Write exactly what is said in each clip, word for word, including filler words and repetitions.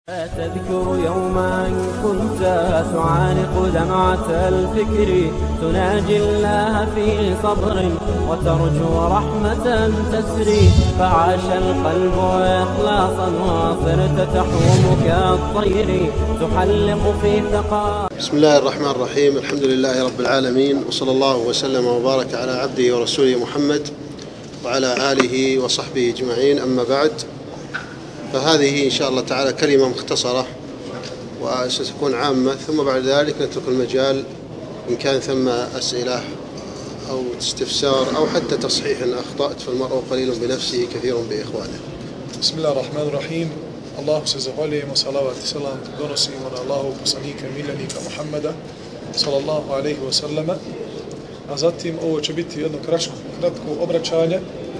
تذكر يوما كنت تعانق دمعة الفكر تناجي الله في صبر وترجو رحمة تسري فعاش القلب إخلاصا وصرت تحوم كالطير تحلق في ثقا. بسم الله الرحمن الرحيم. الحمد لله رب العالمين، وصلى الله وسلم وبارك على عبده ورسوله محمد وعلى آله وصحبه أجمعين. أما بعد، فهذه إن شاء الله تعالى كلمة مختصرة وستكون عامة، ثم بعد ذلك نترك المجال إن كان ثم أسئلة أو استفسار أو حتى تصحيح إن أخطأت، فالمرء قليل بنفسه كثير بإخوانه. بسم الله الرحمن الرحيم. الله se zahvaljujemo, salavat i salam donosimo na Allahovog poslanika i miljenika Muhammeda sallallahu alejhi ve selleme. A zatim ovo će biti jedno kratko, kratko obraćanje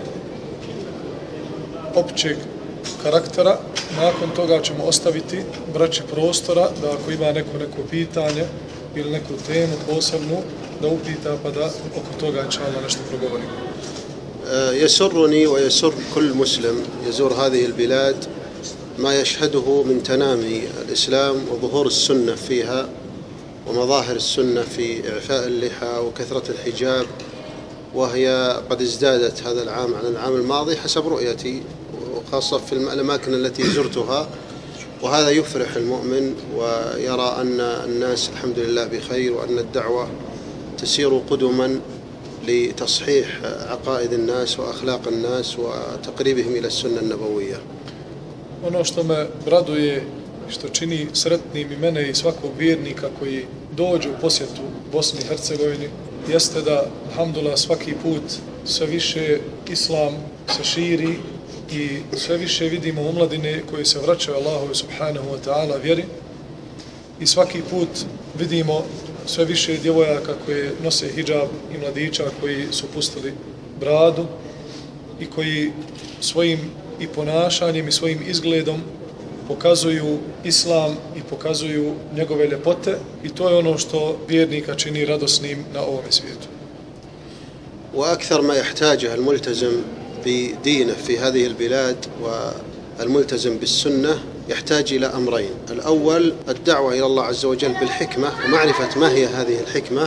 općeg karaktera. Nakon toga ćemo ostaviti braći prostora da ako ima neko neko pitanje ili neku temu posebnu da upita, pa da oko toga inshallah nešto progovorimo. يسرني ويسر كل مسلم يزور هذه البلاد ما يشهده من تنامي الإسلام وظهور السنة فيها ومظاهر السنة في إعفاء اللحى وكثرة الحجاب، وهي قد ازدادت هذا العام عن العام الماضي حسب رؤيتي، وخاصة في الأماكن التي زرتها، وهذا يفرح المؤمن ويرى أن الناس الحمد لله بخير وأن الدعوة تسير قدما لتصحيح عقائد الناس وأخلاق الناس وتقريبهم إلى السنة النبوية. Ono što me raduje, što čini sretnim i mene i svakog vjernika koji dođe u posjetu Bosni i Hercegovini, jeste da, alhamdulillah, svaki put sve više islam se širi i sve više vidimo omladine koji se vraćaju Allahu subhanahu wa ta'ala vjeri, i svaki put vidimo sve više djevojaka koje nose hidžab i mladića koji su pustili bradu i koji svojim i ponašanjem i svojim izgledom pokazuju islam i pokazuju njegove ljepote, i to je ono što vjernika čini radosnim na ovom svijetu. وأكثر ما يحتاجه الملتزم بدينه في هذه البلاد والملتزم بالسنة يحتاج إلى أمرين: الأول الدعوة إلى الله عز وجل بالحكمة ومعرفة ما هي هذه الحكمة،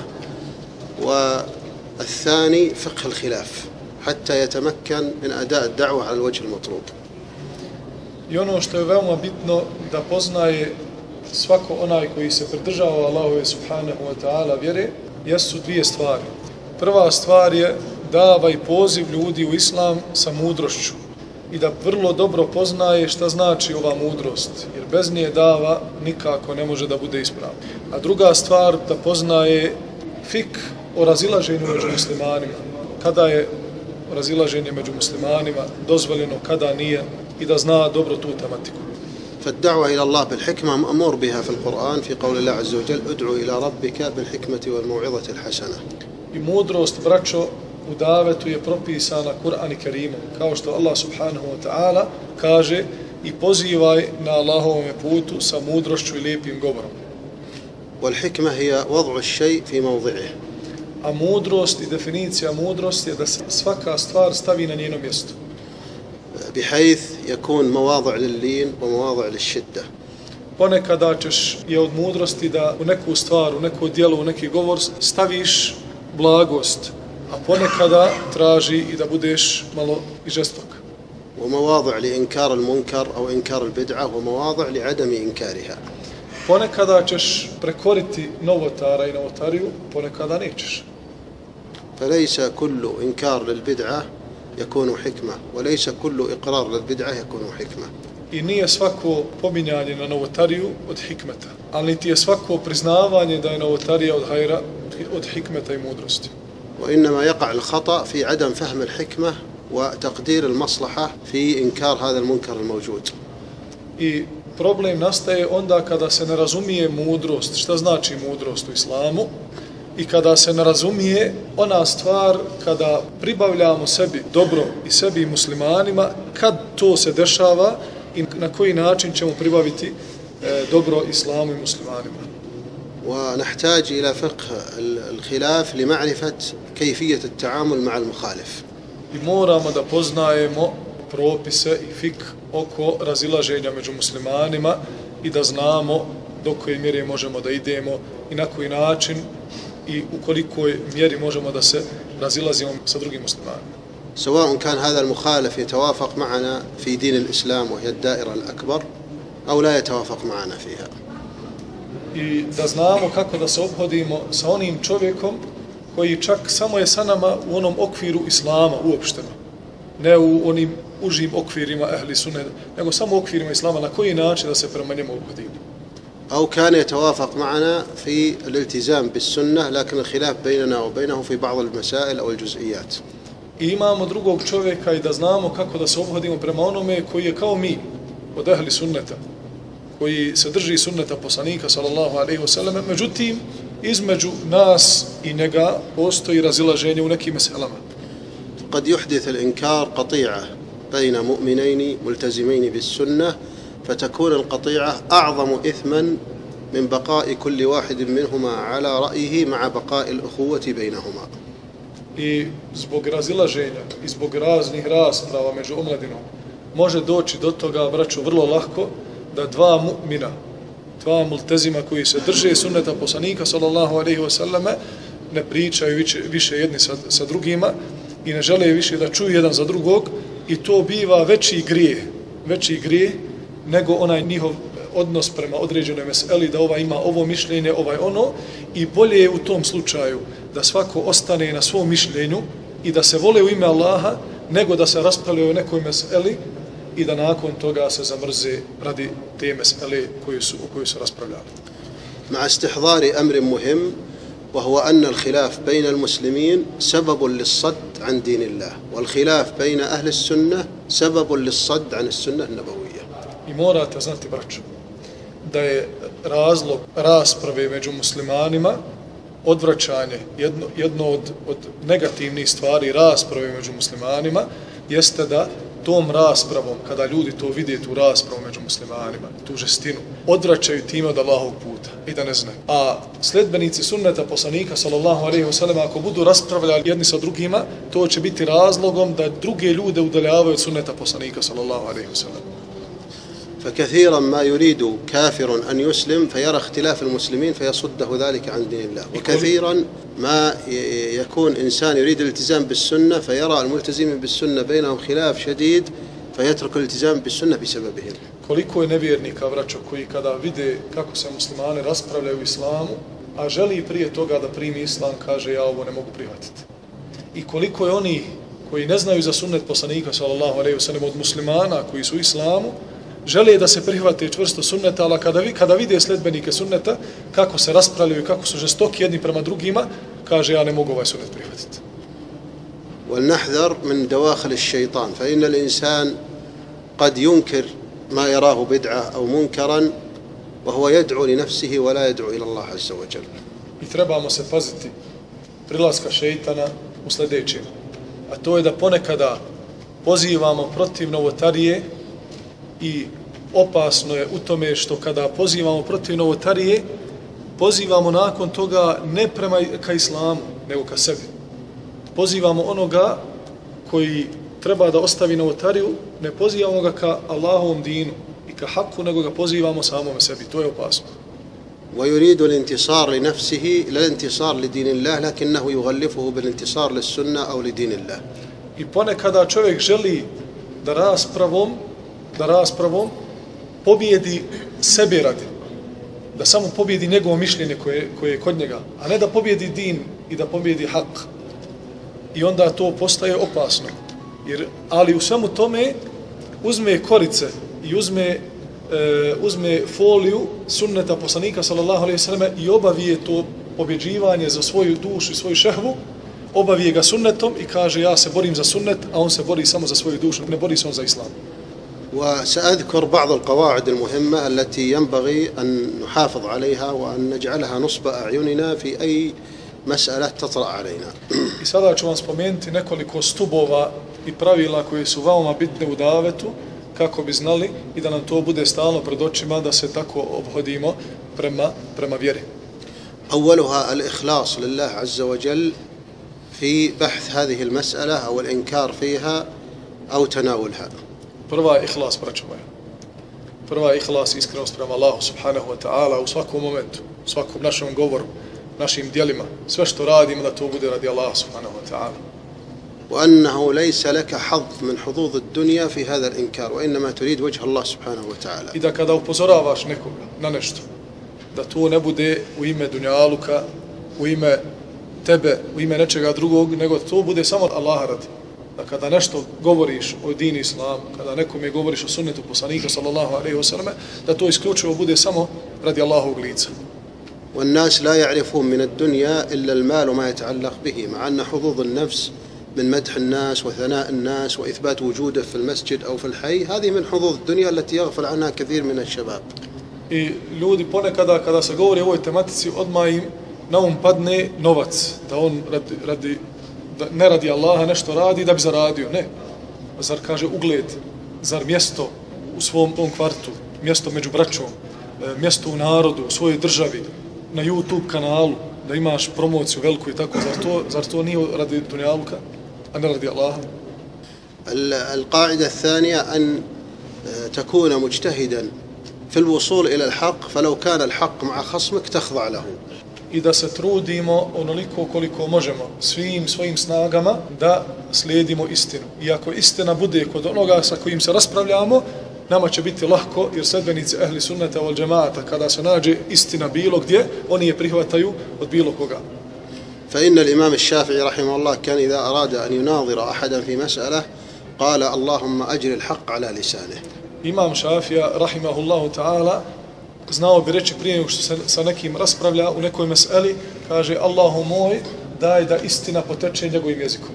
والثاني فقه الخلاف حتى يتمكن من أداء الدعوة على الوجه المطلوب. I ono što je veoma bitno da poznaje svako onaj koji se pridržava Allahove subhanahu wa ta'ala vjere, jesu dvije stvari. Prva stvar je dava i poziv ljudi u islam sa mudrošću i da vrlo dobro poznaje šta znači ova mudrost, jer bez nje dava nikako ne može da bude ispravna. A druga stvar, da poznaje fik o razilaženju među muslimanima, kada je razilaženje među muslimanima dozvoljeno, kada nije, i da zna dobro tu tematiku. فالدعوة إلى الله بالحكمة مأمور بها في القرآن في قول الله عز وجل: ادعو إلى ربك بالحكمة والموعظة الحسنة. I mudrost, braćo, u davetu je propisana Kur'an i Kerimom, kao što Allah subhanahu wa ta'ala kaže: i pozivaj na Allahovom putu sa mudrošću i lijepim govorom. والحكمة هي وضع الشيء في موضعه. A mudrost i definicija mudrosti je da se svaka stvar stavi na njeno mjesto, بحيث يكون مواضع لللين ومواضع للشدة. ponekada ćeš je od mudrosti da u neku stvar, u neko djelo, u neki govor staviš blagost, a ponekada traži i da budeš malo i žestok. ومواضع لإنكار المنكر أو إنكار البدعة ومواضع لعدم إنكارها. Ponekada ćeš prekoriti novotara i novotariju, ponekada nećeš. فليس كل إنكار للبدعة يكون حكمة، وليس كل إقرار للبدعة يكون حكمة. I nije svako pominjanje na novotariju od hikmeta, ali niti je svako priznavanje da je novotarija od hajra od hikmeta i mudrosti. وإنما يقع الخطأ في عدم فهم الحكمة وتقدير المصلحة في إنكار هذا المنكر الموجود. I problem nastaje onda kada se ne razumije mudrost, šta znači mudrost u islamu, i kada se ne razumije ona stvar kada pribavljamo sebi dobro i sebi i muslimanima, kad to se dešava i na koji način ćemo pribaviti e, dobro islamu i muslimanima. ونحتاج إلى فقه الخلاف لمعرفة كيفية التعامل مع المخالف. I moramo da poznajemo propise i fik oko razilaženja među muslimanima i da znamo do koje mjere možemo da idemo i na koji način i u kolikoj mjeri možemo da se razilazimo sa drugim muslimanima. سواء كان هذا المخالف يتوافق معنا في دين الإسلام وهي الدائرة الأكبر أو لا يتوافق معنا فيها. I da znamo kako da se obhodimo sa onim čovjekom koji čak samo je sa nama u onom okviru islama uopšteno. Ne u onim užim okvirima ehli sunnet, nego samo u okvirima islama, na koji način da se prema njemu obhodimo. أو كان يتوافق معنا في الالتزام بالسنة لكن الخلاف بيننا وبينه في بعض المسائل أو الجزئيات. I imamo drugog čovjeka i da znamo kako da se obhodimo prema onome koji je kao mi, od ehli sunneta, koji se drži sunneta poslanika sallallahu alejhi ve selleme, međutim između nas i njega postoji razilaženje u nekim meselama. قد يحدث الإنكار قطيعة بين مؤمنين ملتزمين بالسنة فتكون القطيعة أعظم إثما من بقاء كل واحد منهما على رأيه مع بقاء الأخوة بينهما. I zbog razilaženja i zbog raznih rasprava među omladinom može doći do toga, braćo, vrlo lako da dva mu'mina, dva multezima koji se drže sunneta poslanika sallallahu alejhi ve selleme ne pričaju više, više jedni sa, sa drugima i ne žele više da čuju jedan za drugog i to biva veći grijeh, veći grijeh nego onaj njihov odnos prema određenoj meseli, da ova ima ovo mišljenje, ovaj ono, i bolje je u tom slučaju da svako ostane na svom mišljenju i da se vole u ime Allaha, nego da se raspravljaju o nekoj meseli i da nakon toga se zamrze radi te mesele koju su, o kojoj su raspravljali. مع استحضار أمر مهم وهو أن الخلاف بين المسلمين سبب للصد عن دين الله والخلاف بين أهل السنة سبب للصد عن السنة النبوية. I morate znati, braćo, da je razlog rasprave među muslimanima odvraćanje, jedno, jedno od, od negativnih stvari rasprave među muslimanima jeste da tom raspravom, kada ljudi to vide, tu raspravu među muslimanima, tu žestinu, odvraćaju time od Allahovog puta i da ne znaju. A sledbenici sunneta poslanika sallallahu alejhi ve sellem ako budu raspravljali jedni sa drugima, to će biti razlogom da druge ljude udaljavaju od sunneta poslanika sallallahu alejhi ve sellem. فكثيرا ما يريد كافر أن يسلم فيرى اختلاف المسلمين فيصده ذلك عن دين الله وكثيرا ما يكون إنسان يريد الالتزام بالسنة فيرى الملتزمين بالسنة بينهم خلاف شديد فيترك الالتزام بالسنة بسببهم. Koliko je nevjernika, braćo, koji kada vide kako se muslimani raspravljaju u islamu, a želi prije toga da primi islam, kaže ja ovo ne mogu prihvatiti. I koliko je oni koji ne znaju za sunnet poslanika sallallahu alejhi ve sellem od muslimana koji su u islamu, žele da se prihvate čvrsto sunneta, ali kada, vi, kada vide sledbenike sunneta, kako se raspravljaju i kako su žestoki jedni prema drugima, kaže ja ne mogu ovaj sunnet prihvatiti. ولنحذر من دواخل الشيطان فإن الإنسان قد ينكر ما يراه بدعة أو منكرا وهو يدعو لنفسه ولا يدعو إلى الله عز وجل. I trebamo se paziti prilaska šejtana u sljedećem, a to je da ponekada pozivamo protiv novotarije i opasno je u tome što kada pozivamo protiv novotarije, pozivamo nakon toga ne prema ka islamu, nego ka sebi. Pozivamo onoga koji treba da ostavi novotariju, ne pozivamo ga ka Allahovom dinu i ka haku, nego ga pozivamo samome sebi. To je opasno. ويريد الانتصار لنفسه لا الانتصار لدين الله لكنه يغلفه بالانتصار للسنة أو لدين الله. I ponekada čovjek želi da raspravom da raspravom pobjedi sebe radi, da samo pobjedi njegovo mišljenje koje, koje je kod njega, a ne da pobjedi din i da pobjedi hak. I onda to postaje opasno. Jer, ali u svemu tome uzme korice i uzme, e, uzme foliju sunneta poslanika sallallahu alejhi ve selleme i obavije to pobjeđivanje za svoju dušu i svoju šehvu, obavije ga sunnetom i kaže ja se borim za sunnet, a on se bori samo za svoju dušu, ne bori se on za islam. وسأذكر بعض القواعد المهمة التي ينبغي أن نحافظ عليها وأن نجعلها نصب أعيننا في أي مسألة تطرأ علينا. I sada ću vam spomenuti nekoliko stubova i pravila koje su veoma bitne u davetu kako bi znali i da nam to bude stalno pred očima da se tako obhodimo prema, prema vjeri. أولها الإخلاص لله عز وجل في بحث هذه المسألة أو الإنكار فيها أو تناولها. Prva je ihlas, braćo moja. Prva je ihlas, iskrenost prema Allahu subhanahu wa ta'ala u svakom momentu, u svakom našem govoru, našim djelima. Sve što radimo da to bude radi Allaha subhanahu wa ta'ala. وأنه ليس لك حظ من حظوظ الدنيا في هذا الإنكار وإنما تريد وجه الله سبحانه وتعالى. I da kada upozoravaš nekoga na nešto, da to ne bude u ime dunjaluka, u ime tebe, u ime nečega drugog, nego to bude samo Allaha radi. Da kada nešto govoriš o dini islamu, kada nekome govoriš o sunnetu poslanika sallallahu alejhi ve selleme, da to isključivo bude samo radi Allahovog lica. والناس لا يعرفون من الدنيا إلا المال وما يتعلق به مع أن حظوظ النفس من مدح الناس وثناء الناس وإثبات وجوده في المسجد أو في الحي هذه من حظوظ الدنيا التي يغفل عنها كثير من الشباب. I ljudi ponekada kada se govori o ovoj tematici odmah im na um padne novac, da on radi, radi da ne radi Allaha nešto radi da bi zaradio, ne. Zar kaže ugled, zar mjesto u svom tom kvartu, mjesto među braćom, mjesto u narodu, u svojoj državi, na YouTube kanalu, da imaš promociju veliku i tako, zar to, zar to nije radi dunjaluka, a ne radi Allaha? القاعدة الثانية أن تكون مجتهدا في الوصول إلى الحق فلو كان الحق مع خصمك تخضع له. I da se trudimo onoliko koliko možemo svim svojim snagama da slijedimo istinu. I ako istina bude kod onoga sa kojim se raspravljamo, nama će biti lahko, jer sledbenici ehli sunneta wal džemaata, kada se nađe istina bilo gdje, oni je prihvataju od bilo koga. فإن الإمام الشافعي رحمه الله كان إذا أراد أن يناظر أحدا في مسألة قال اللهم أجر الحق على لسانه. Imam Šafija rahimahullahu ta'ala znao bi reći prije nego što se sa nekim raspravlja u nekoj meseli, kaže Allahu moj, daj da istina poteče njegovim jezikom.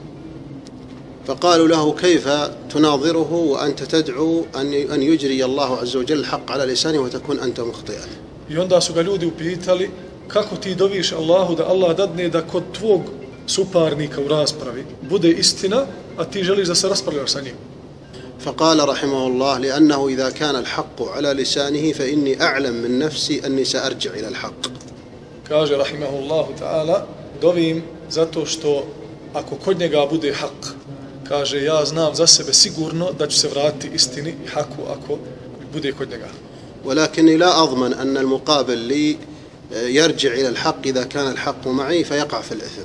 فقالوا له كيف تناظره وأنت تدعو أن أن يجري الله عز وجل الحق على لسانه وتكون أنت مخطئا. I onda su ga ljudi upitali kako ti doviš Allahu da Allah dadne da kod tvog suparnika u raspravi bude istina, a ti želiš da se raspravljaš sa njim. فقال رحمه الله لأنه إذا كان الحق على لسانه فإني أعلم من نفسي أني سأرجع إلى الحق. Kaže rahimahullahu ta'ala, dovim zato što ako kod njega bude hak, kaže ja znam za sebe sigurno da ću se vratiti istini i haku ako bude kod njega. ولكني لا أضمن أن المقابل لي يرجع إلى الحق إذا كان الحق معي فيقع في الإثم.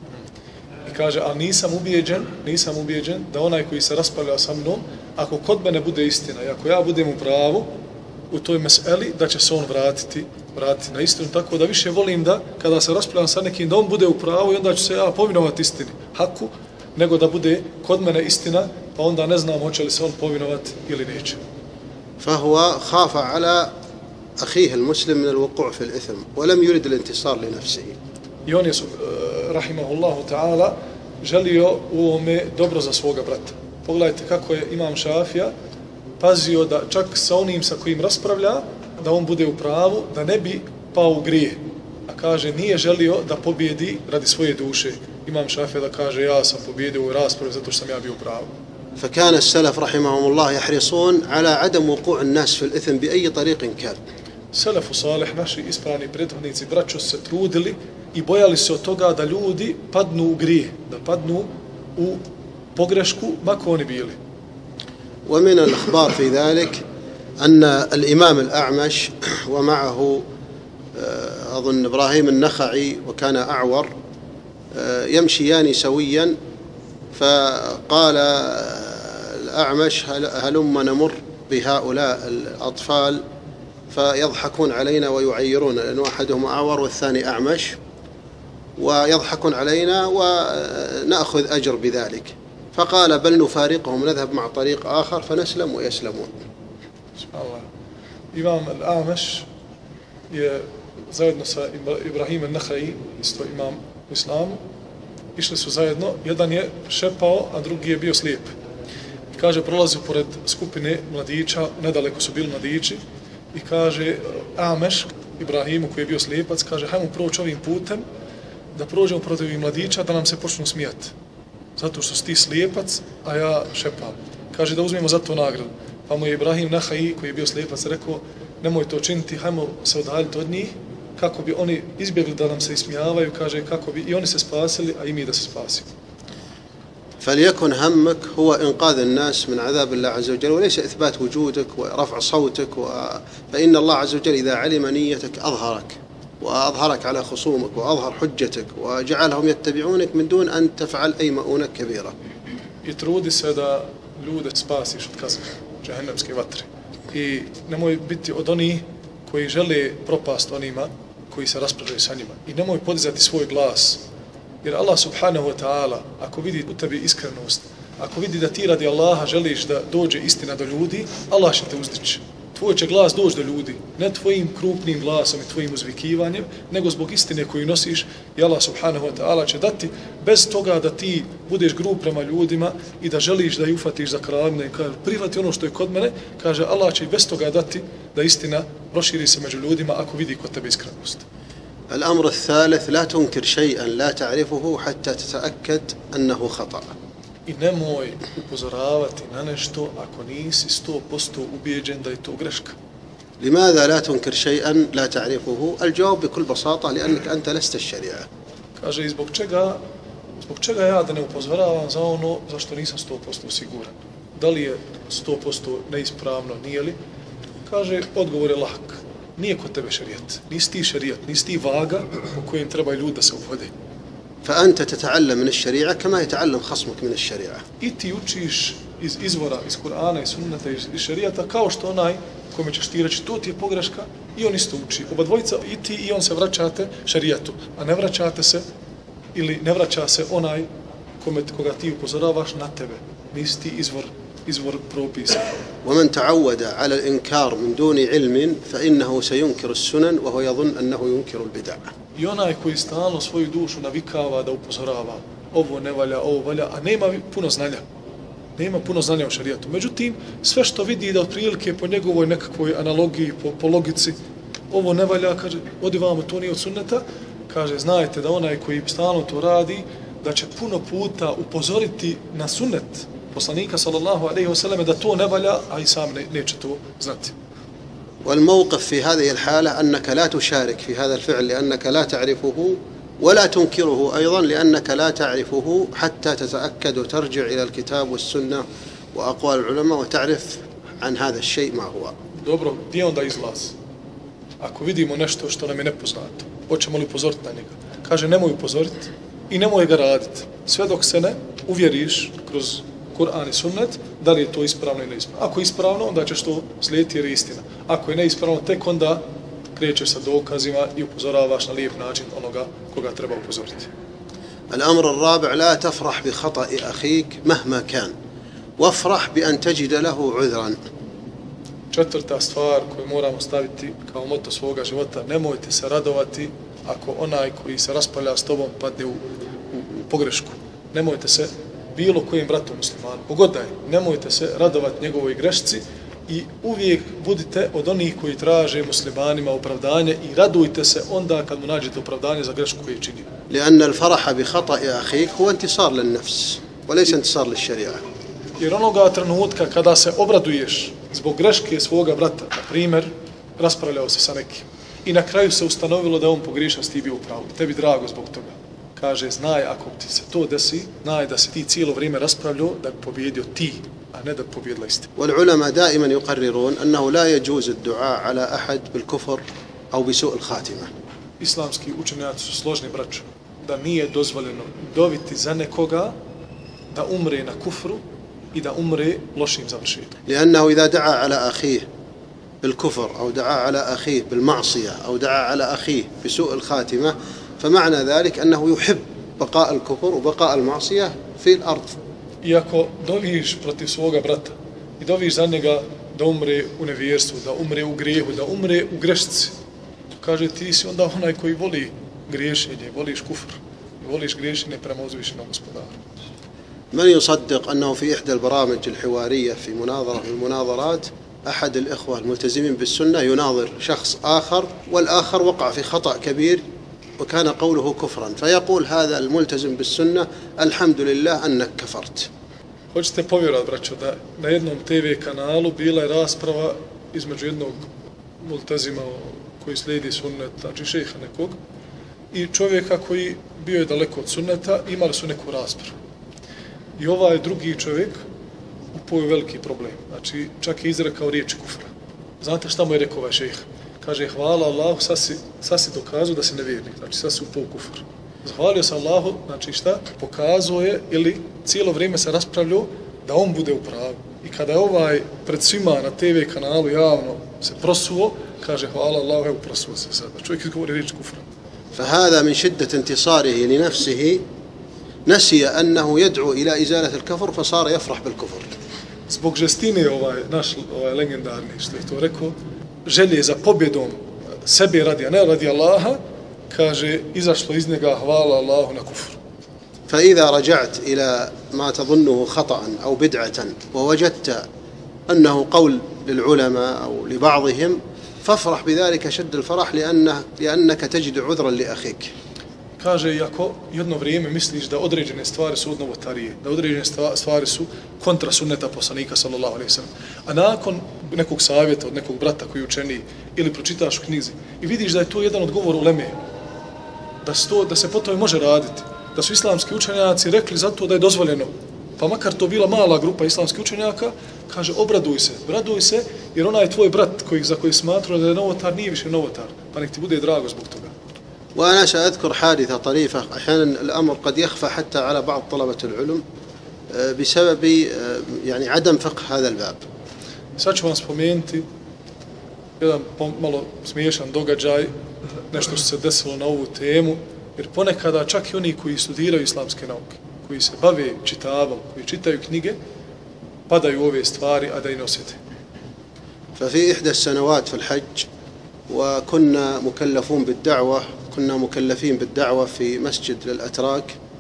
I kaže, a nisam ubijeđen, nisam ubijeđen da onaj koji se raspravlja sa mnom, ako kod mene bude istina i ako ja budem u pravu u toj meseli, da će se on vratiti, vratiti na istinu, tako da više volim da kada se raspravljam sa nekim da on bude u pravu i onda ću se ja povinovati istini, haku, nego da bude kod mene istina, pa onda ne znam hoće li se on povinovati ili neće. فهو خاف على أخيه المسلم من الوقوع في الإثم ولم يرد الانتصار لنفسه. I on je, rahimahullahu ta'ala, želio u ovome dobro za svoga brata. Pogledajte kako je imam Šafija pazio da čak sa onim sa kojim raspravlja, da on bude u pravu, da ne bi pao u grije. A kaže, nije želio da pobjedi radi svoje duše. Imam Šafija da kaže, ja sam pobjedio u raspravi zato što sam ja bio u pravu. فكان السلف رحمهم الله يحرصون على عدم وقوع الناس في الإثم بأي طريق كان. Selefu salih, naši ispravni prethodnici, braćo, se trudili i bojali se od toga da ljudi padnu u grije, da padnu u pogrešku, mako oni bili. ومن الأخبار في ذلك أن الإمام الأعمش ومعه أظن إبراهيم النخعي وكان أعور يمشيان سويا فقال الأعمش هلم نمر بهؤلاء الأطفال فيضحكون علينا ويعيرون لأن أحدهم أعور والثاني أعمش ويضحكون علينا ونأخذ أجر بذلك فقال بل نفارقهم نذهب مع طريق آخر فنسلم ويسلمون. سبحان الله. Imam al-Amaš je zajedno sa Ibrahim al-Nakhai, isto imam u islamu, išli su zajedno, jedan je šepao, a drugi je bio slijep. I kaže, prolazio pored skupine mladića, nedaleko su bili mladići, i kaže, Ameš, Ibrahimu koji je bio slijepac, kaže, hajmo proći ovim putem, da prođemo protiv ovih mladića, da nam se počnu smijati. Zato što si ti slijepac, a ja šepam. Kaže, da uzmemo za to nagradu. Pa mu je Ibrahim Nahai, koji je bio slijepac, rekao, nemoj to činiti, hajmo se odaljiti od njih, kako bi oni izbjegli da nam se ismijavaju, kaže, kako bi i oni se spasili, a i mi da se spasimo. فليكن همك هو إنقاذ الناس من عذاب الله عز وجل وليس إثبات وجودك ورفع صوتك و... فإن الله عز وجل إذا علم نيتك أظهرك وأظهرك على خصومك وأظهر حجتك وجعلهم يتبعونك من دون أن تفعل أي مؤونة كبيرة. I trudi se da ljude spasiš od kazne, džehennemske vatre. I nemoj biti od onih koji žele propast onima koji se raspravljaju sa njima. I nemoj podizati svoj glas. Jer Allah subhanahu wa ta'ala, ako vidi u tebi iskrenost, ako vidi da ti radi Allaha želiš da dođe istina do ljudi, Allah će te uzdići. Tvoj će glas doći do ljudi, ne tvojim krupnim glasom i tvojim uzvikivanjem, nego zbog istine koju nosiš i Allah subhanahu wa ta'ala će dati bez toga da ti budeš grub prema ljudima i da želiš da ih ufatiš za kravne i kaže prihvati ono što je kod mene, kaže Allah će i bez toga dati da istina proširi se među ljudima ako vidi kod tebe iskrenost. الأمر الثالث لا تنكر شيئا لا تعرفه حتى تتأكد أنه خطأ. I nemoj upozoravati na nešto ako nisi sto posto ubijeđen da je to greška. لماذا لا تنكر شيئا لا تعرفه؟ الجواب بكل بساطة لأنك أنت لست الشريعة. Kaže i zbog čega, zbog čega ja da ne upozoravam za ono za što nisam sto posto siguran. Da li je sto posto neispravno, nije li? Kaže, odgovor je lak. Nije kod tebe šerijat. Nisi ti šerijat, nisi ti vaga po kojem treba ljudi da se uvode. فأنت تتعلم من الشريعة كما يتعلم خصمك من الشريعة. I ti učiš iz izvora, iz Kur'ana i sunneta iz šerijata kao što onaj kome ćeš ti reći to ti je pogreška i on isto uči. Oba dvojica i ti i on se vraćate šerijatu, a ne vraćate se ili ne vraća se onaj kome, koga ti upozoravaš na tebe. Nisi ti izvor, izvor propisa. ومن تعود على الإنكار من دون علم فإنه سينكر السنن وهو يظن أنه ينكر البدع. I onaj koji stalno svoju dušu navikava da upozorava ovo ne valja, ovo valja, a nema puno znanja. Nema puno znanja o šerijatu. Međutim, sve što vidi da otprilike po njegovoj nekakvoj analogiji, po, po logici, ovo ne valja, kaže, odi vamo, to nije od sunneta, kaže, znajte da onaj koji stalno to radi, da će puno puta upozoriti na sunnet poslanika sallallahu alejhi ve selleme da to ne valja, a i sam ne, neće to znati. والموقف في هذه الحالة أنك لا تشارك في هذا الفعل لأنك لا تعرفه ولا تنكره أيضا لأنك لا تعرفه حتى تتأكد وترجع إلى الكتاب والسنة وأقوال العلماء وتعرف عن هذا الشيء ما هو. Dobro, gdje onda izlaz? Ako vidimo nešto što nam je nepoznato, hoćemo li upozoriti na njega? Kaže, nemoj upozoriti i nemoj ga raditi. Sve dok se ne uvjeriš kroz Kur'an i sunnet, da li je to ispravno ili neispravno. Ako je ispravno, onda ćeš to slijediti jer je istina. Ako je neispravno, tek onda krećeš sa dokazima i upozoravaš na lijep način onoga koga treba upozoriti. الأمر الرابع لا تفرح بخطأ أخيك مهما كان وافرح بأن تجد له عذرا. Četvrta stvar koju moramo staviti kao moto svoga života, nemojte se radovati ako onaj koji se raspravlja s tobom padne u, u, u pogrešku. Nemojte se bilo kojim bratom muslimanu, pogodaj, nemojte se radovati njegovoj grešci i uvijek budite od onih koji traže muslimanima opravdanje i radujte se onda kad mu nađete opravdanje za grešku koju je činio. لأن الفرح بخطأ أخيك هو انتصار للنفس وليس انتصار للشريعة. Jer onoga trenutka kada se obraduješ zbog greške svoga brata, na primjer, raspravljao se sa nekim i na kraju se ustanovilo da on pogriješio, ti bio u pravu, tebi drago zbog toga. Kaže, znaj, ako ti se to desi, znaj da se ti cijelo vrijeme raspravljao da bi pobjedio ti, a ne da bi pobjedila istina. والعلماء دائما يقررون أنه لا يجوز الدعاء على أحد بالكفر أو بسوء الخاتمة. Islamski učenjaci su složni braćo, da nije dozvoljeno doviti za nekoga da umre na kufru i da umre lošim završetkom. لأنه إذا دعا على أخيه بالكفر أو دعا على أخيه بالمعصية أو دعا على أخيه بسوء الخاتمة فمعنى ذلك أنه يحب بقاء الكفر وبقاء المعصية في الأرض. Iako doviš protiv svoga brata i doviš za njega da umre u nevjerstvu, da umre u grijehu, da umre u grešci, kaže ti si onda onaj koji voli griješenje, voliš kufr, voliš griješenje prema uzvišenom gospodaru. من يصدق أنه في إحدى البرامج الحوارية في مناظرة من المناظرات أحد الإخوة الملتزمين بالسنة يناظر شخص آخر والآخر وقع في خطأ كبير وكان قوله كفرا فيقول هذا الملتزم بالسنة الحمد لله أنك كفرت. Hoćete povjerovati, braćo, da na jednom te ve kanalu bila je rasprava između jednog multezima koji slijedi sunnet, znači šejha nekog, i čovjeka koji bio je daleko od sunneta, imali su neku raspravu. I ovaj drugi čovjek upao je veliki problem. Znači, čak je izrekao riječi kufra. Znate šta mu je rekao ovaj šejh? Kaže, hvala Allahu, sad si, sad si dokazao da si nevjernik. Znači, sad si upao u kufr. Zahvalio se Allahu, znači šta? Pokazao je, ili cijelo vrijeme se raspravljao da on bude u pravu. I kada je ovaj pred svima na te ve kanalu javno se prosuo, kaže, hvala Allahu, evo prosuo se sad. Čovjek izgovori riječ kufra. فهذا من شدة انتصاره لنفسه نسي أنه يدعو إلى إزالة الكفر فصار يفرح بالكفر. Zbog žestine ovaj naš ovaj legendarni što je to rekao, želje za pobjedom sebe radi, a ne radi Allaha, kaže, izašlo iz njega hvala Allahu na kufru. فإذا رجعت إلى ما تظنه خطأ أو بدعة ووجدت أنه قول للعلماء أو لبعضهم فافرح بذلك شد الفرح لأنه لأنك تجد عذرا لأخيك. Kaže, ako jedno vrijeme misliš da određene stvari su od novotarije, da određene stvari su kontra sunneta poslanika sallallahu alejhi ve sellem, a nakon nekog savjeta od nekog brata koji učeni ili pročitaš u knjizi i vidiš da je to jedan odgovor uleme, da se, to, da se po tome može raditi, da su islamski učenjaci rekli zato da je dozvoljeno, pa makar to bila mala grupa islamskih učenjaka, kaže, obraduj se, raduj se, jer onaj tvoj brat koji, za koji smatrao da je novotar nije više novotar, pa nek ti bude drago zbog toga. وأنا سأذكر حادثة طريفة أحيانا الأمر قد يخفى حتى على بعض طلبة العلم بسبب يعني عدم فقه هذا الباب. Sad ću vam spomenuti jedan malo smiješan događaj, nešto što se desilo na ovu temu, jer ponekada čak i oni koji studiraju islamske nauke, koji se bave čitavom, koji čitaju knjige, padaju ove stvari, a da i ne osjete. ففي إحدى السنوات في الحج وكنا مكلفون بالدعوة كنا مكلفين بالدعوة في مسجد للأتراك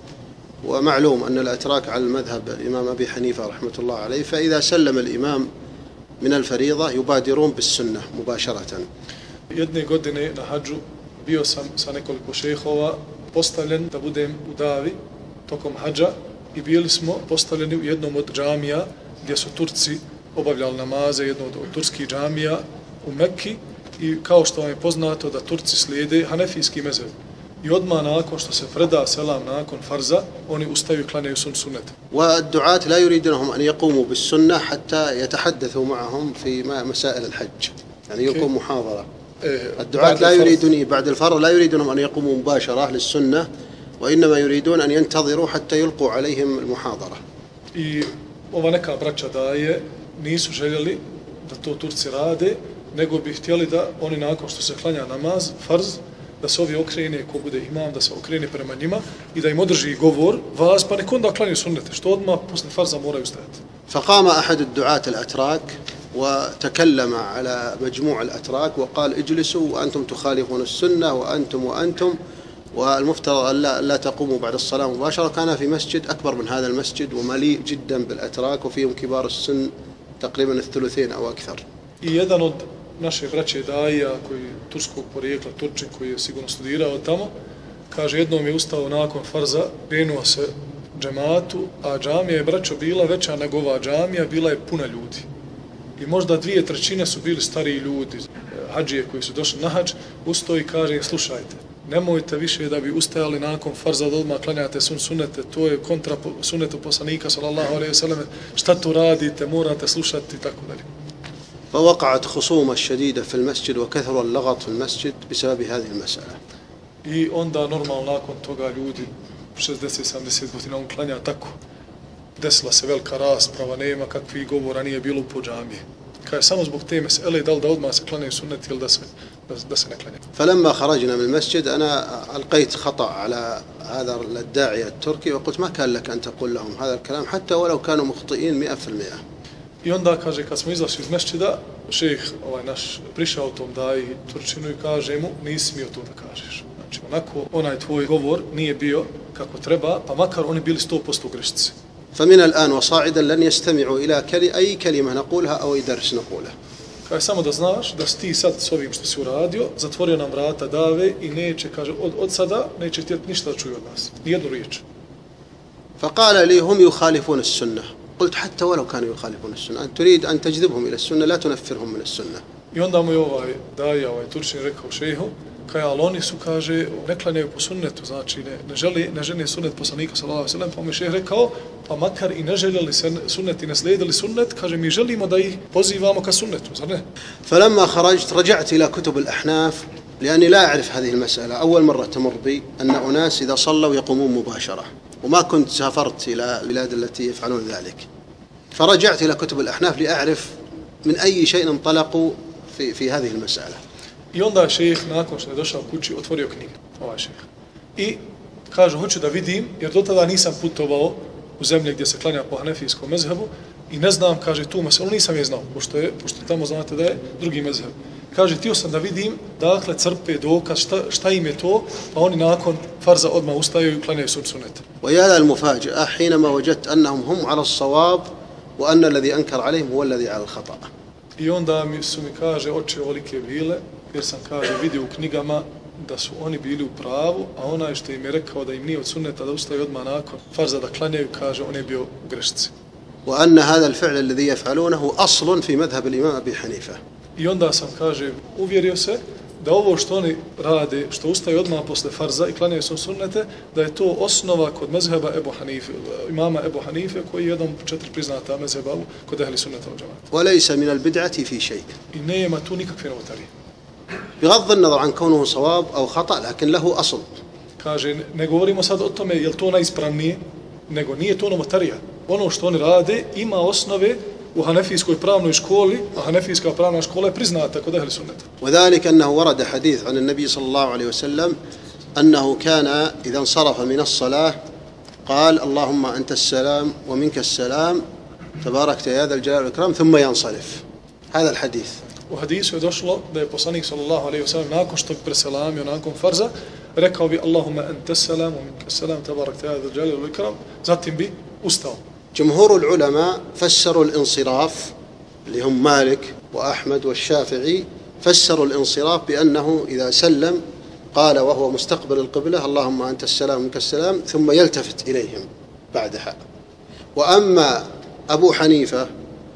ومعلوم أن الأتراك على المذهب الإمام أبي حنيفة رحمة الله عليه فإذا سلم الإمام من الفريضة يبادرون بالسنة مباشرة. Jedne godine na hadžu bio sam sa nekoliko šejhova postavljen da budem u davi tokom hadža i bili smo postavljeni u jednom od džamija gdje su Turci obavljali namaze, jedno od turskih džamija u Mekki. I kao što vam je poznato da Turci slijede hanefijski mezheb. I odmah nakon što se preda selam nakon farza, oni ustaju i klanjaju sun sunnet. والدعاة لا يريدونهم أن يقوموا بالسنة حتى يتحدثوا معهم في مسائل الحج. يعني يكون محاضرة. الدعاة لا يريدون بعد الفرض لا يريدونهم أن يقوموا مباشرة للسنة وإنما يريدون أن ينتظروا حتى يلقوا عليهم المحاضرة. I ova neka braća daje nisu željeli da to Turci rade, nego bi htjeli da oni nakon što se klanja namaz, farz, da se ovi okrene, ko bude imam, da se okrene prema njima i da im održi govor, vas, pa nek onda klanju sunnete, što odmah posle farza moraju stajati. فقام أحد الدعاة الأتراك وتكلم على مجموع الأتراك وقال اجلسوا وأنتم تخالفون السنة وأنتم وأنتم والمفترض أن لا, لا تقوموا بعد الصلاة مباشرة. كان في مسجد أكبر من هذا المسجد ومليء جدا بالأتراك وفيهم كبار السن تقريبا الثلثين أو أكثر. I jedan od naše braće daija, koji turskog porijekla, Turčin, koji je sigurno studirao tamo, kaže, jednom je ustao nakon farza, krenuo se džematu, a džamija je, braćo, bila veća nego ova džamija, bila je puna ljudi. I možda dvije trećine su bili stariji ljudi, hadžije koji su došli na hadž, ustao i kaže, slušajte, nemojte više da bi ustajali nakon farza da odmah klanjate sun sunnete, to je kontra sunnetu poslanika sallallahu alejhi ve selleme, šta to radite, morate slušati i tako dalje. فوقعت خصومة شديدة في المسجد وكثر اللغط في المسجد بسبب هذه المسألة. I onda normalno nakon toga ljudi šezdeset sedamdeset godina on klanja tako. Desila se velika rasprava, nema kakvih govora, nije bilo po džamije. Kaže, samo zbog te mesele, da li da odmah se klanjaju sunneti ili da se, da, da se ne klanja. فلما خرجنا من المسجد أنا ألقيت خطأ على هذا الداعية التركي وقلت ما كان لك أن تقول لهم هذا الكلام حتى ولو كانوا مخطئين مئة في المئة. I onda, kaže, kad smo izašli iz mesčida, šejh ovaj naš prišao tom daji Turčinu i kaže mu, nisi smio to da kažeš. Znači, onako, onaj tvoj govor nije bio kako treba, pa makar oni bili sto posto grešci. فمن الآن وصاعدا لن يستمعوا إلى أي كلمة نقولها أو أي درس نقوله. Kaže, samo da znaš da si ti sad s ovim što si uradio, zatvorio nam vrata dave i neće, kaže, od, od sada neće htjeti ništa da čuju od nas. Nijednu riječ. فقال لي هم يخالفون السنة. قلت حتى ولو كانوا يخالفون السنة أن تريد أن تجذبهم إلى السنة لا تنفرهم من السنة. I onda mu je ovaj daja, ovaj Turčin rekao šejhu, Kaj, ali oni su, kaže, ne klanjaju po sunnetu, znači ne, ne, želi, ne žene sunnet poslanika sallallahu alejhi ve sellem, pa mu je šejh rekao, pa makar i ne željeli se sunnet i ne slijedili sunnet, kaže, mi želimo da ih pozivamo ka sunnetu, zar ne? فلما خرجت رجعت إلى كتب الأحناف لأني لا أعرف هذه المسألة. أول مرة تمر بي أن أناس إذا صلوا يقومون مباشرة، وما كنت سافرت إلى البلاد التي يفعلون ذلك، فرجعت إلى كتب الأحناف لأعرف من أي شيء انطلقوا في, في هذه المسألة. I onda je šejh, nakon što je došao kući, otvorio knjige, ovaj šejh. I kaže, hoću da vidim, jer do tada nisam putovao u zemlje gdje se klanja po hanefijskom mezhebu i ne znam, kaže, tu meselu, nisam je znao, pošto, je, pošto tamo znate da je drugi mezheb. Kaže, htio sam da vidim, dakle, crpe dokaz, šta, šta im je to, pa oni nakon farza odmah ustaju i klanjaju sunnet. ويا المفاجأة حينما وجدت أنهم هم على الصواب وأن الذي أنكر عليهم هو الذي على الخطأ. I onda mi su mi, kaže, oči ovolike bile, jer sam, kaže, vidio u knjigama da su oni bili u pravu, a onaj što im je rekao da im nije od sunneta da ustaju odmah nakon farza da klanjaju, kaže, on je bio u grešci. وأن هذا الفعل الذي يفعلونه أصل في مذهب الإمام أبي حنيفة. I onda sam, kaže, uvjerio se da ovo što oni rade, što ustaju odmah posle farza i klanjaju su sunnete, da je to osnova kod mezheba Ebu Hanife, imama Ebu Hanife, koji je jedan četiri priznata mezheba kod ehli sunneta u džamata. وليس من البدعة في شيء. I nema tu nikakve novotarije. بغض النظر عن كونه صواب أو خطأ لكن له أصل. Kaže, ne govorimo sad o tome je li to najispravnije, nego nije to novotarija. Ono što oni rade ima osnove u hanefijskoj pravnoj školi, a hanefijska pravna škola je priznata kod ehli sunneta. وذلك أنه ورد حديث عن النبي صلى الله عليه وسلم أنه كان إذا انصرف من الصلاة قال اللهم أنت السلام ومنك السلام تباركت يا ذا الجلال والإكرام ثم ينصرف. هذا الحديث. U hadisu je došlo da je poslanik sallallahu alejhi ve sellem nakon što bi preselamio nakon farza rekao bi Allahumma anta salam wa minka salam tabarakta ya dha al-jalali wal ikram, zatim bi ustao. جمهور العلماء فسروا الانصراف اللي هم مالك وأحمد والشافعي فسروا الانصراف بأنه إذا سلم قال وهو مستقبل القبلة اللهم أنت السلام ومنك السلام ثم يلتفت إليهم بعدها. وأما أبو حنيفة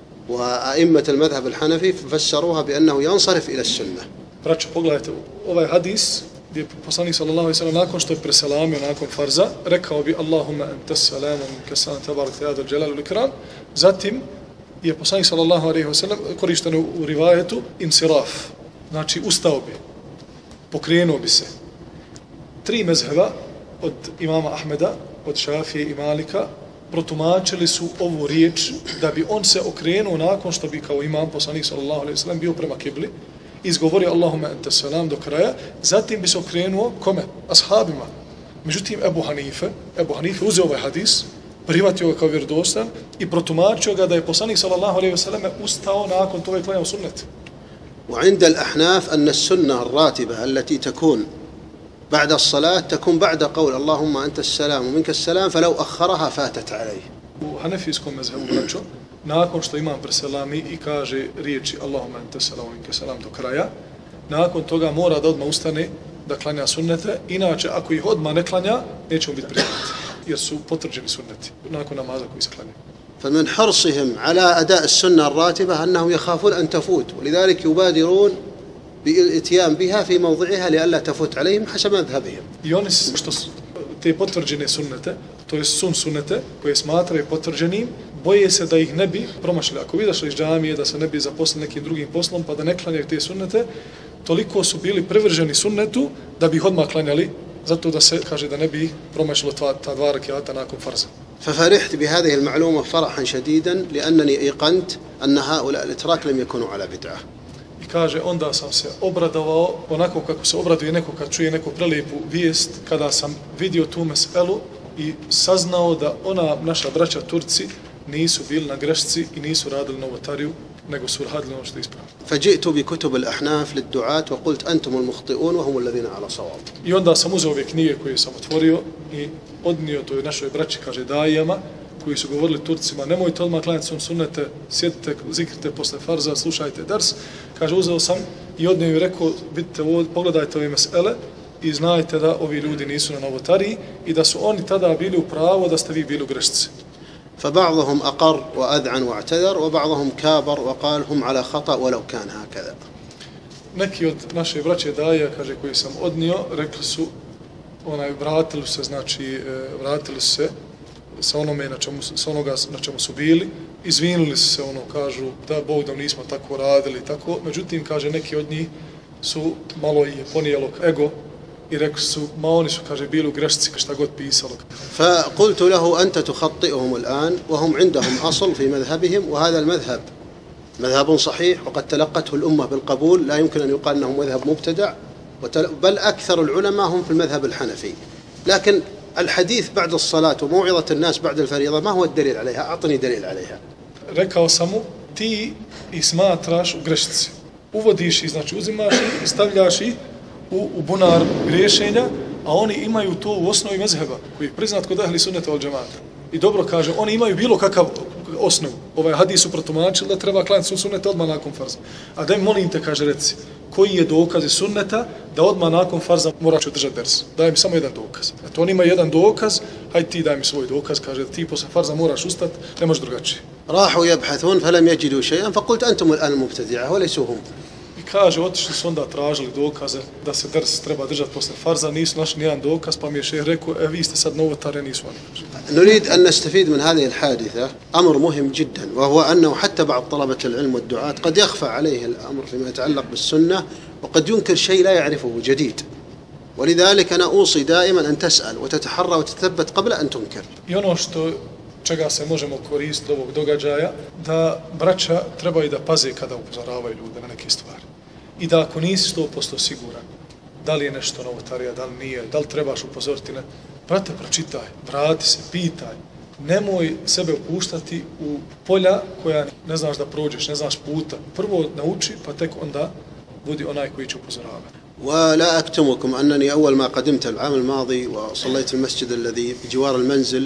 وأئمة المذهب الحنفي فسروها بأنه ينصرف إلى السنة. Braćo, pogledajte, ovaj hadis gdje poslanik sallallahu alejhi ve sellem nakon što je preselamio nakon farza rekao bi Allahumma anta salam wa minka salam tabarakta ya dha al-jalali wal ikram, zatim je poslanik sallallahu alejhi ve sellem korišteno u rivajetu insiraf, znači ustao bi, pokrenuo bi se. Tri mezheba od imama Ahmeda, od Šafije i Malika protumačili su ovu riječ da bi on se okrenuo nakon što bi kao imam poslanik sallallahu alejhi ve sellem bio prema kibli, izgovorio Allahumma anta salam do kraja, zatim bi se okrenuo kome? Ashabima. Međutim, Ebu Hanife, Ebu Hanife uzeo ovaj hadis, prihvatio ga kao vjerodostan i protumačio ga da je poslanik sallallahu alejhi ve sellem ustao nakon toga i klanjao sunnet. وعند الأحناف أن السنة الراتبة التي تكون بعد الصلاة تكون بعد قول اللهم أنت السلام ومنك السلام فلو أخرها فاتت عليه. U hanefijskom mezhebu, braćo, nakon što imam preselami i kaže riječi Allahumma anta salam wa minka salam do kraja, nakon toga mora da odmah ustane da klanja sunnete, inače ako ih odmah ne klanja, neće mu biti prihvat, jer su potvrđeni sunneti nakon namaza koji se klanja. فمن حرصهم على أداء السنة الراتبة أنهم يخافون أن تفوت ولذلك يبادرون بالإتيان بها في موضعها لئلا تفوت عليهم حسب مذهبهم. I oni što te potvrđene sunnete, to je sun sunnete koje smatraju potvrđenim, boje se da ih ne bi promašili. Ako bi izašli iz džamije, da se ne bi zaposlili nekim drugim poslom, pa da ne klanjaju te sunnete, toliko su bili privrženi sunnetu da bi ih odmah klanjali, zato da se kaže da ne bi promašilo ta dva rakijata nakon farza. ففرحت بهذه المعلومة فرحا شديدا لأنني أيقنت أن هؤلاء الإتراك لم يكونوا على بدعة. I kaže, onda sam se obradovao onako kako se obraduje neko kad čuje neku prelijepu vijest, kada sam vidio tu meselu i saznao da ona naša braća Turci nisu bili na grešci i nisu radili novotariju, nego su radili ono što je ispravno. فجئت بكتب الأحناف للدعاة وقلت أنتم المخطئون وهم الذين على صواب. I onda sam uzeo ove knjige koje sam otvorio i odnio to našoj braći, kaže, dajama, koji su govorili Turcima, nemojte odmah klanjati sun sunnete, sjedite, zikrite posle farza, slušajte dars. Kaže, uzeo sam i odnio i rekao, vidite, pogledajte ove mesele i znajte da ovi ljudi nisu na novotariji i da su oni tada bili u pravu, da ste vi bili u grešci. فبعضهم أقر وأذعن واعتذر وبعضهم كابر وقال هم على خطأ ولو كان هكذا. neki od naše braće daje, kaže, koji sam odnio, rekli su, onaj, vratili se, znači, vratili se sa onome na čemu, sa onoga na čemu su bili, izvinuli su se, ono, kažu, da Bog da nismo tako radili, tako, međutim, kaže, neki od njih su malo je ponijelo ego i rekli su, ma oni su, kaže, bili u grešci, šta god pisalo. فقلت له أنت تخطئهم الآن وهم عندهم أصل في مذهبهم وهذا المذهب مذهب صحيح وقد تلقته الأمة بالقبول لا يمكن أن يقال أنه مذهب مبتدع بل أكثر العلماء هم في المذهب الحنفي لكن الحديث بعد الصلاة وموعظة الناس بعد الفريضة ما هو الدليل عليها أعطني دليل عليها. Rekao sam mu, ti ih smatraš u grešci. Uvodiš ih, znači uzimaš ih i stavljaš ih u, u bunar griješenja, a oni imaju to u osnovi mezheba, koji je priznat kod ehli sunneta wal džemata. I dobro kaže, oni imaju bilo kakav osnovu. Ovaj hadis su protumačili da treba klanjati sunneta odmah nakon farza. A daj molim te, kaže, reci, koji je dokaz iz sunneta da odmah nakon farza moraš održati ders. Daj mi samo jedan dokaz. Eto, on ima jedan dokaz, hajde ti daj mi svoj dokaz, kaže, ti posle farza moraš ustati, ne možeš drugačije. راحوا يبحثون فلم يجدوا شيئا فقلت أنتم الآن المبتدعة وليسوا هم. I kaže, otišli su onda tražili dokaze da se ders treba držati posle farza, nisu našli nijedan dokaz, pa mi je šejh rekao, e vi ste sad novotare, nisu oni. نريد أن نستفيد من هذه الحادثة أمر مهم جدا وهو أنه حتى بعض طلبة العلم والدعاة قد يخفى عليه الأمر فيما يتعلق بالسنة وقد ينكر شيء لا يعرفه جديد ولذلك أنا أوصي دائما أن تسأل وتتحرى وتتثبت قبل أن تنكر. I ono što čega se možemo koristiti ovog događaja, da braća trebaju da paze kada upozoravaju ljude na neke stvari. I da ako nisi sto posto siguran, da li je nešto novotarija, da li nije, da li trebaš upozoriti, ne, brate, pročitaj, vrati se, pitaj. Nemoj sebe upuštati u polja koja ne znaš da prođeš, ne znaš puta. Prvo nauči, pa tek onda budi onaj koji će upozoravati. ولا أكتمكم أنني أول ما قدمت العام الماضي وصليت المسجد الذي بجوار المنزل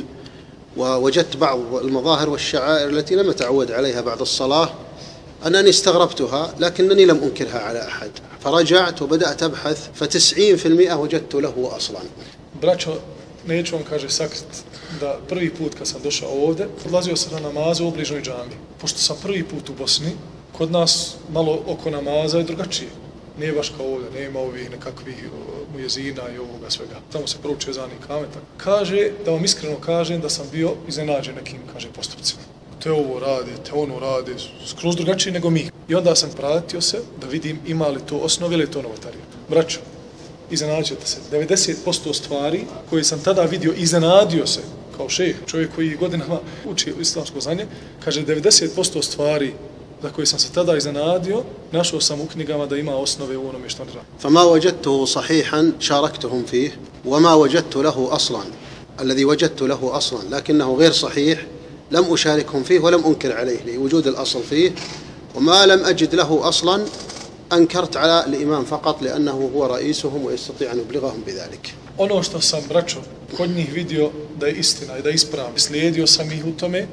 ووجدت بعض المظاهر والشعائر التي لم أتعود عليها بعد الصلاة أنني استغربتها لكنني لم أنكرها على أحد فرجعت وبدأت أبحث فتسعين في المئة وجدت له أصلا. Braćo, neću vam, kaže, sakrit da prvi put kad sam došao ovdje, odlazio sam na namazu u obližnoj džami. Pošto sam prvi put u Bosni, kod nas malo oko namaza je drugačije. Nije baš kao ovdje, nema ovih nekakvih mujezina i ovoga svega. Tamo se prouče ezan i kamet. Kaže, da vam iskreno kažem da sam bio iznenađen nekim, kaže, postupcima. Te ovo rade, te ono rade, skroz drugačije nego mi. I onda sam pratio se da vidim ima li to osnove ili to novotarija. Braćo, iznenađujete se. devedeset posto stvari koje sam tada vidio, iznenadio se kao šejh, čovjek koji godinama uči islamsko znanje, kaže devedeset posto stvari za koje sam se tada iznenadio, našao sam u knjigama da ima osnove u onome što on radi. فما وجدته صحيحا شاركتهم فيه وما وجدت له أصلا الذي وجدت له أصلا لكنه غير صحيح لم أشاركهم فيه ولم أنكر عليه لوجود الأصل فيه وما لم أجد له أصلا أنكرت على الإمام فقط لأنه هو رئيسهم ويستطيع أن يبلغهم بذلك. Ono što sam, braćo, kod njih vidio da je istina i da je ispravno, slijedio sam ih u tome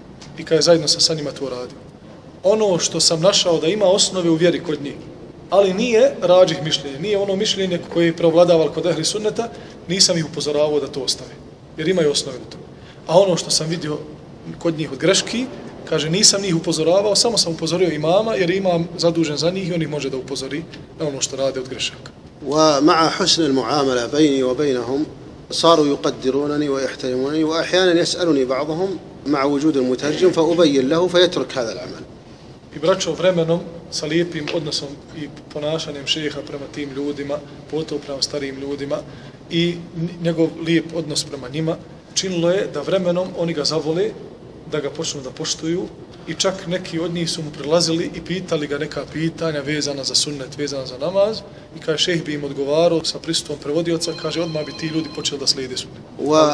i kada je zajedno sa sa njima to radio. Ono što sam našao da ima osnove u vjeri kod njih, ali nije rađih mišljenje, nije ono mišljenje koje je preovladavalo kod ehli sunneta, nisam ih upozoravao da to ostave, jer imaju osnove u tome. A ono što sam vidio kod njih od greški, kaže, nisam njih upozoravao, samo sam upozorio imama, jer imam zadužen za njih i on ih može da upozori na ono što rade od grešaka. ومع حسن المعاملة بيني وبينهم صاروا يقدرونني ويحترمونني وأحيانا يسألني بعضهم مع وجود المترجم فأبين له فيترك هذا العمل. I braćo, vremenom, sa lijepim odnosom i ponašanjem šeha prema tim ljudima, pogotovo prema starijim ljudima i njegov lijep odnos prema njima, činilo je da vremenom oni ga zavole, da ga počnu da poštuju i čak neki od njih su mu prilazili i pitali ga neka pitanja vezana za sunnet, vezana za namaz i kaže, šejh bi im odgovarao sa prisustvom prevodioca, kaže, odmah bi ti ljudi počeli da slijede sunnet.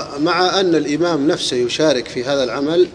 ومع أن الإمام نفسه يشارك في هذا العمل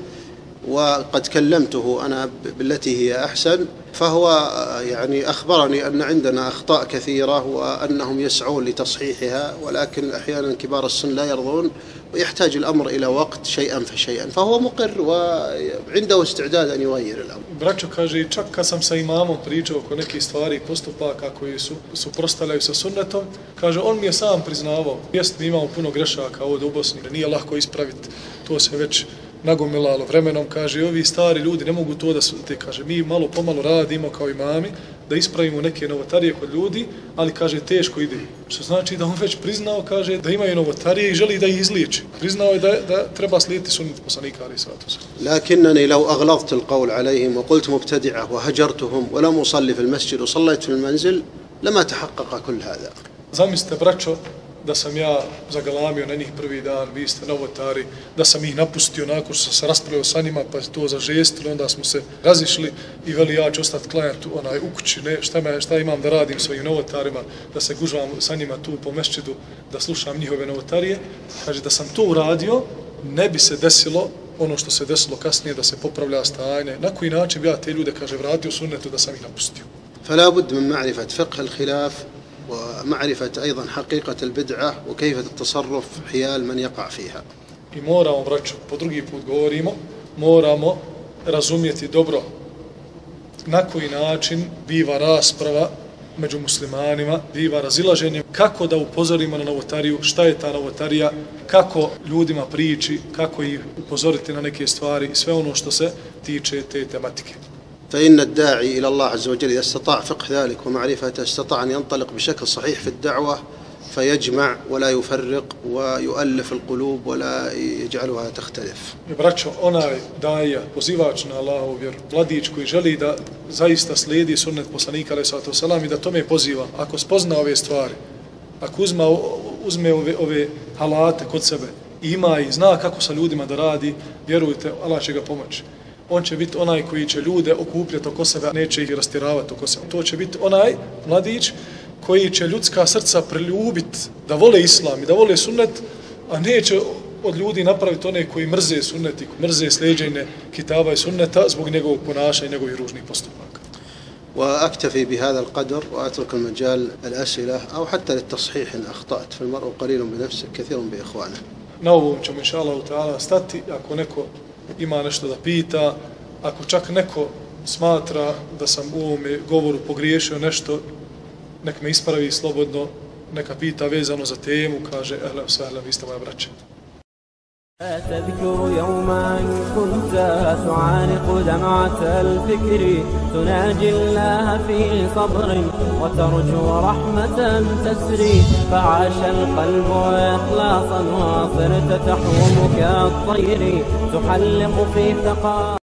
وقد كلمته أنا بالتي هي أحسن فهو يعني أخبرني أن عندنا أخطاء كثيرة وأنهم يسعون لتصحيحها ولكن أحيانا كبار السن لا يرضون ويحتاج الأمر إلى وقت شيئا فشيئا فهو مقر وعنده استعداد أن يغير الأمر. Braćo, kaže, čak kad sam sa imamom pričao oko nekih stvari i postupaka koji su suprotstavljaju sa sunnetom, kaže, on mi je sam priznavao, jest, mi imamo puno grešaka ovdje u Bosni, nije lako ispraviti, to se već nagomilalo vremenom, kaže, ovi stari ljudi ne mogu to da su, te, kaže, mi malo pomalo radimo kao imami, da ispravimo neke novotarije kod ljudi, ali kaže teško ide. Što znači da on već priznao, kaže da imaju novotarije i želi da ih izliječi. Priznao je da, da treba slijediti sunnet poslanika alejhi salatu vesselam. لكنني لو أغلظت القول عليهم وقلت مبتدعة وهجرتهم ولم أصلي في المسجد وصليت في المنزل لما تحقق كل هذا. Zamislite, braćo, da sam ja zagalamio na njih prvi dan, vi ste novotari, da sam ih napustio nakon što sam se raspravio sa njima, pa je to zažestilo, onda smo se razišli i veli ja ću ostati klanjati onaj u kući, ne, šta, me, šta imam da radim svojim novotarima, da se gužvam sa njima tu po mešćidu, da slušam njihove novotarije. Kaže, da sam to uradio, ne bi se desilo ono što se desilo kasnije, da se popravlja stanje. Na koji način bi ja te ljude, kaže, vratio sunnetu da sam ih napustio. فلا بد من معرفة فقه الخلاف ومعرفة أيضا حقيقة البدعة وكيف التصرف حيال من يقع فيها. I moramo, braćo, po drugi put govorimo, moramo razumjeti dobro na koji način biva rasprava među muslimanima, biva razilaženje, kako da upozorimo na novotariju, šta je ta novotarija, kako ljudima priči, kako ih upozoriti na neke stvari i sve ono što se tiče te tematike. فإن الداعي إلى الله عز وجل إذا استطاع فقه ذلك ومعرفته استطاع أن ينطلق بشكل صحيح في الدعوة فيجمع ولا يفرق ويؤلف القلوب ولا يجعلها تختلف. Braćo, onaj daja, pozivač na Allahovu vjeru, mladić koji želi da zaista slijedi sunnet poslanika alejhi salatu vesselam i da tome poziva, ako spozna ove stvari, ako uzma, uzme ove, ove halate kod sebe i ima i zna kako sa ljudima da radi, vjerujte, Allah će ga pomoći. On će biti onaj koji će ljude okupljati oko sebe, neće ih rastiravati oko sebe. To će biti onaj mladić koji će ljudska srca preljubiti da vole islam i da vole sunnet, a neće od ljudi napraviti one koji mrze sunnet i mrze sljeđenje kitaba i sunneta zbog njegovog ponašanja i njegovih ružnih postupaka. وأكتفي بهذا القدر وأترك المجال الأسئلة أو حتى للتصحيح إن أخطأت فالمرء قليل بنفسه كثير بإخوانه. Na ovom ćemo inša Allahu ta'ala stati. Ako neko ima nešto da pita, ako čak neko smatra da sam u ovome govoru pogriješio nešto, nek me ispravi slobodno, neka pita vezano za temu, kaže ehlen sahlen, vi ste moja braća. تذكر يوما كنت تعانق دمعة الفكر تناجي الله في صبر وترجو رحمة تسري فعاش القلب إخلاصا وصرت تحوم كالطير تحلق في ثقال